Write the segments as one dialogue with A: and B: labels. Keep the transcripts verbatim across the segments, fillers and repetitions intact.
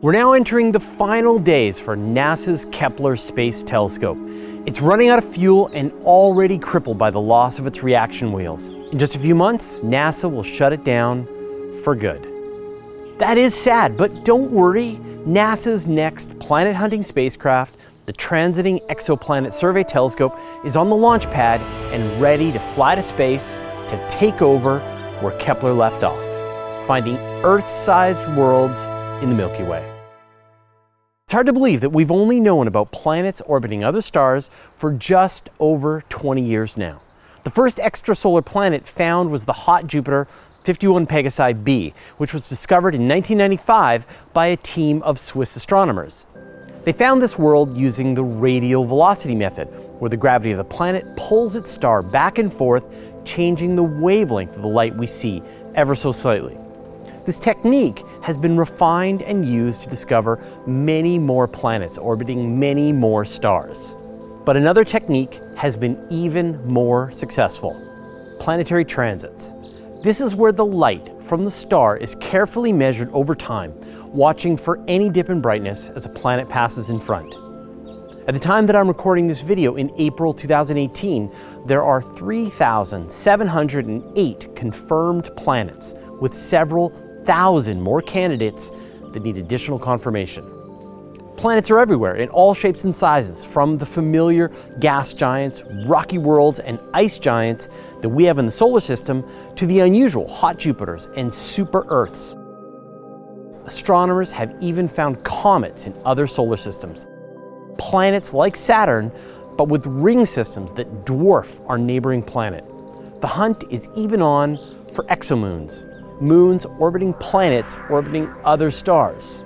A: We're now entering the final days for NASA's Kepler Space Telescope. It's running out of fuel and already crippled by the loss of its reaction wheels. In just a few months, NASA will shut it down for good. That is sad, but don't worry. NASA's next planet-hunting spacecraft, the Transiting Exoplanet Survey Telescope, is on the launch pad and ready to fly to space to take over where Kepler left off, finding Earth-sized worlds in the Milky Way. It's hard to believe that we've only known about planets orbiting other stars for just over twenty years now. The first extrasolar planet found was the hot Jupiter fifty-one Pegasi b, which was discovered in nineteen ninety-five by a team of Swiss astronomers. They found this world using the radial velocity method, where the gravity of the planet pulls its star back and forth, changing the wavelength of the light we see ever so slightly. This technique has been refined and used to discover many more planets orbiting many more stars. But another technique has been even more successful: planetary transits. This is where the light from the star is carefully measured over time, watching for any dip in brightness as a planet passes in front. At the time that I'm recording this video in April two thousand eighteen, there are three thousand seven hundred eight confirmed planets, with several thousand more candidates that need additional confirmation. Planets are everywhere in all shapes and sizes, from the familiar gas giants, rocky worlds, and ice giants that we have in the solar system to the unusual hot Jupiters and super Earths. Astronomers have even found comets in other solar systems, planets like Saturn, but with ring systems that dwarf our neighboring planet. The hunt is even on for exomoons, moons orbiting planets orbiting other stars.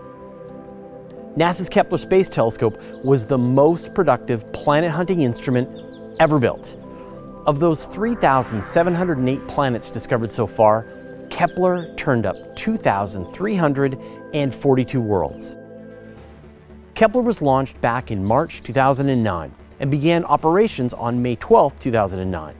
A: NASA's Kepler Space Telescope was the most productive planet-hunting instrument ever built. Of those three thousand seven hundred eight planets discovered so far, Kepler turned up two thousand three hundred forty-two worlds. Kepler was launched back in March two thousand nine and began operations on May twelfth, two thousand nine.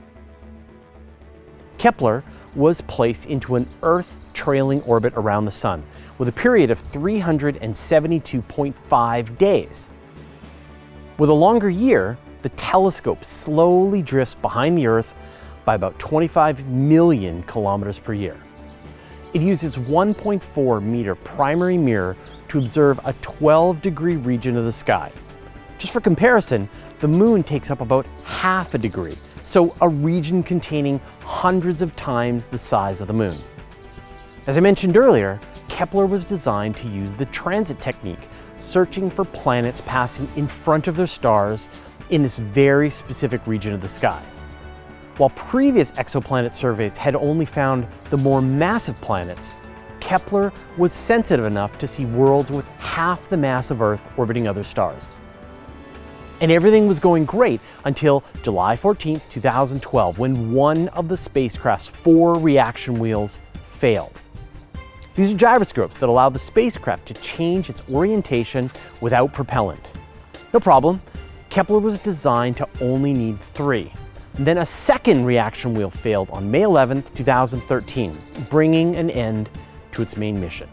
A: Kepler was placed into an Earth-trailing orbit around the Sun, with a period of three hundred seventy-two point five days. With a longer year, the telescope slowly drifts behind the Earth by about twenty-five million kilometers per year. It uses one point four meter primary mirror to observe a twelve degree region of the sky. Just for comparison, the Moon takes up about half a degree, so a region containing hundreds of times the size of the Moon. As I mentioned earlier, Kepler was designed to use the transit technique, searching for planets passing in front of their stars in this very specific region of the sky. While previous exoplanet surveys had only found the more massive planets, Kepler was sensitive enough to see worlds with half the mass of Earth orbiting other stars. And everything was going great until July fourteenth, two thousand twelve, when one of the spacecraft's four reaction wheels failed. These are gyroscopes that allow the spacecraft to change its orientation without propellant. No problem, Kepler was designed to only need three. And then a second reaction wheel failed on May eleventh, two thousand thirteen, bringing an end to its main mission.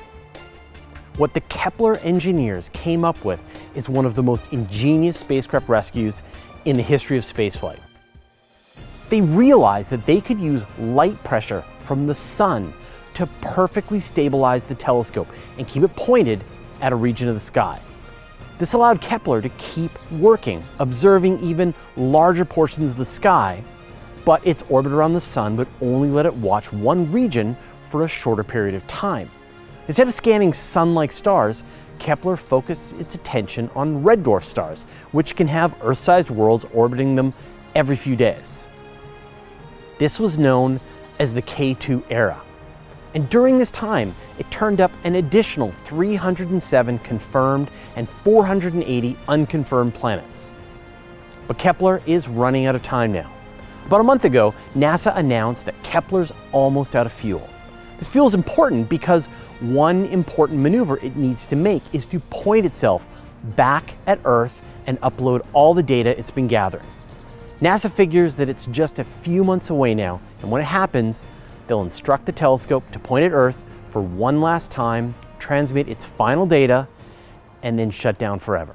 A: What the Kepler engineers came up with is one of the most ingenious spacecraft rescues in the history of spaceflight. They realized that they could use light pressure from the Sun to perfectly stabilize the telescope and keep it pointed at a region of the sky. This allowed Kepler to keep working, observing even larger portions of the sky, but its orbit around the Sun would only let it watch one region for a shorter period of time. Instead of scanning Sun-like stars, Kepler focused its attention on red dwarf stars, which can have Earth-sized worlds orbiting them every few days. This was known as the K two era. And during this time, it turned up an additional three hundred seven confirmed and four hundred eighty unconfirmed planets. But Kepler is running out of time now. About a month ago, NASA announced that Kepler's almost out of fuel. This fuel is important because one important maneuver it needs to make is to point itself back at Earth and upload all the data it's been gathering. NASA figures that it's just a few months away now, and when it happens, they'll instruct the telescope to point at Earth for one last time transmit its final data, and then shut down forever.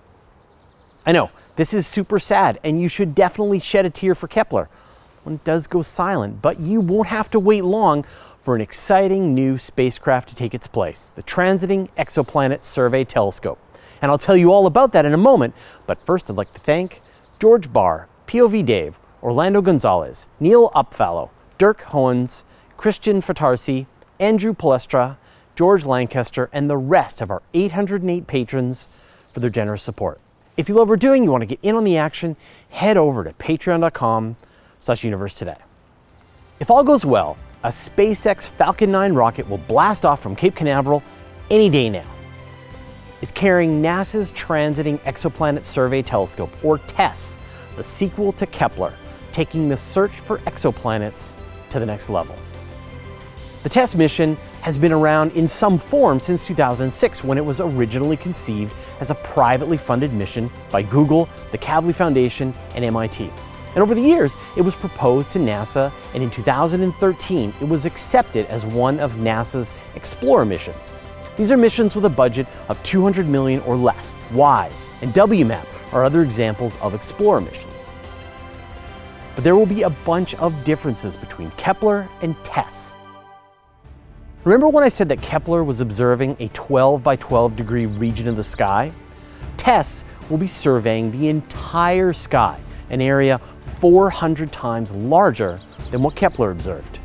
A: I know, this is super sad, and you should definitely shed a tear for Kepler when it does go silent, but you won't have to wait long for an exciting new spacecraft to take its place, the Transiting Exoplanet Survey Telescope. And I'll tell you all about that in a moment, but first I'd like to thank George Barr, P O V Dave, Orlando Gonzalez, Neil Upfallow, Dirk Hoens, Christian Fatarsi, Andrew Palestra, George Lancaster, and the rest of our eight hundred eight patrons for their generous support. If you love what we're doing, you want to get in on the action, head over to patreon.com slash universe today. If all goes well, a SpaceX Falcon nine rocket will blast off from Cape Canaveral any day now. It's carrying NASA's Transiting Exoplanet Survey Telescope, or TESS, the sequel to Kepler, taking the search for exoplanets to the next level. The TESS mission has been around in some form since two thousand six, when it was originally conceived as a privately funded mission by Google, the Kavli Foundation, and M I T. And over the years, it was proposed to NASA, and in two thousand thirteen, it was accepted as one of NASA's Explorer missions. These are missions with a budget of two hundred million dollars or less. WISE and W MAP are other examples of Explorer missions. But there will be a bunch of differences between Kepler and TESS. Remember when I said that Kepler was observing a twelve by twelve degree region of the sky? TESS will be surveying the entire sky, an area four hundred times larger than what Kepler observed.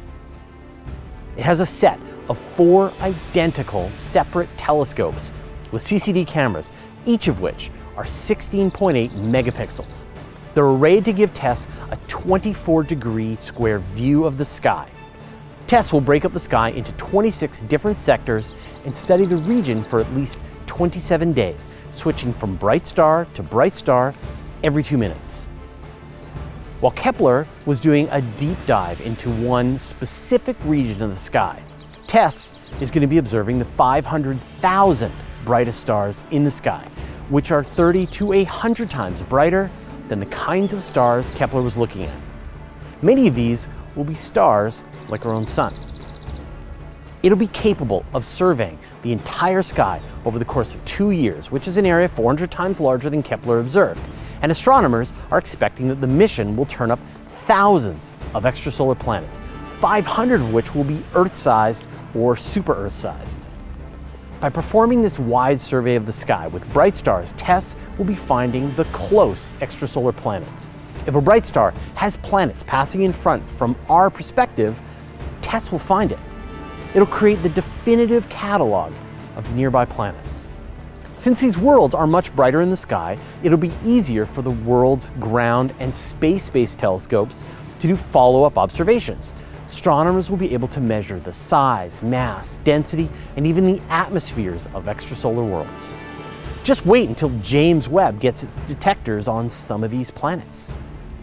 A: It has a set of four identical separate telescopes with C C D cameras, each of which are sixteen point eight megapixels. They're arrayed to give TESS a twenty-four degree square view of the sky. TESS will break up the sky into twenty-six different sectors and study the region for at least twenty-seven days, switching from bright star to bright star every two minutes. While Kepler was doing a deep dive into one specific region of the sky, TESS is going to be observing the five hundred thousand brightest stars in the sky, which are thirty to one hundred times brighter than the kinds of stars Kepler was looking at. Many of these will be stars like our own sun. It'll be capable of surveying the entire sky over the course of two years, which is an area four hundred times larger than Kepler observed. And astronomers are expecting that the mission will turn up thousands of extrasolar planets, five hundred of which will be Earth-sized or super-Earth-sized. By performing this wide survey of the sky with bright stars, TESS will be finding the close extrasolar planets. If a bright star has planets passing in front from our perspective, TESS will find it. It'll create the definitive catalog of nearby planets. Since these worlds are much brighter in the sky, it'll be easier for the world's ground and space-based telescopes to do follow-up observations. Astronomers will be able to measure the size, mass, density, and even the atmospheres of extrasolar worlds. Just wait until James Webb gets its detectors on some of these planets.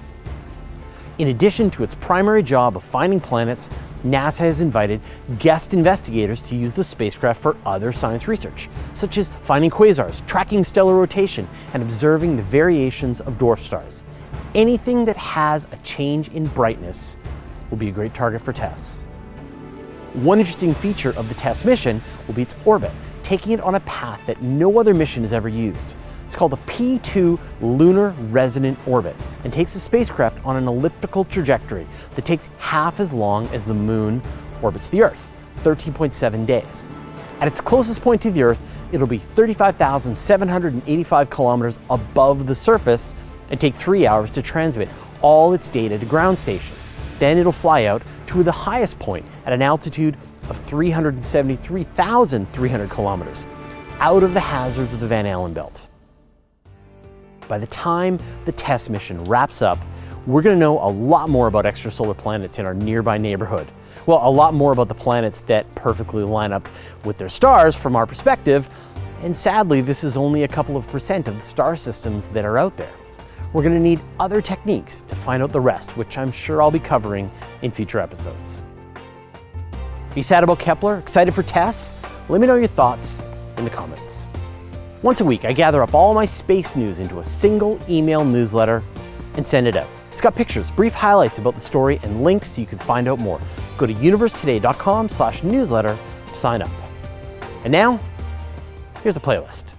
A: In addition to its primary job of finding planets, NASA has invited guest investigators to use the spacecraft for other science research, such as finding quasars, tracking stellar rotation, and observing the variations of dwarf stars. Anything that has a change in brightness will be a great target for TESS. One interesting feature of the TESS mission will be its orbit, taking it on a path that no other mission has ever used. It's called a P two Lunar Resonant Orbit, and takes the spacecraft on an elliptical trajectory that takes half as long as the Moon orbits the Earth, thirteen point seven days. At its closest point to the Earth, it'll be thirty-five thousand seven hundred eighty-five kilometers above the surface and take three hours to transmit all its data to ground stations. Then it'll fly out to the highest point at an altitude of three hundred seventy-three thousand three hundred kilometers, out of the hazards of the Van Allen belt. By the time the TESS mission wraps up, we're going to know a lot more about extrasolar planets in our nearby neighborhood. Well, a lot more about the planets that perfectly line up with their stars from our perspective, and sadly, this is only a couple of percent of the star systems that are out there. We're going to need other techniques to find out the rest, which I'm sure I'll be covering in future episodes. Are you sad about Kepler? Excited for TESS? Let me know your thoughts in the comments. Once a week, I gather up all my space news into a single email newsletter and send it out. It's got pictures, brief highlights about the story, and links so you can find out more. Go to universe today dot com slash newsletter to sign up. And now, here's a playlist.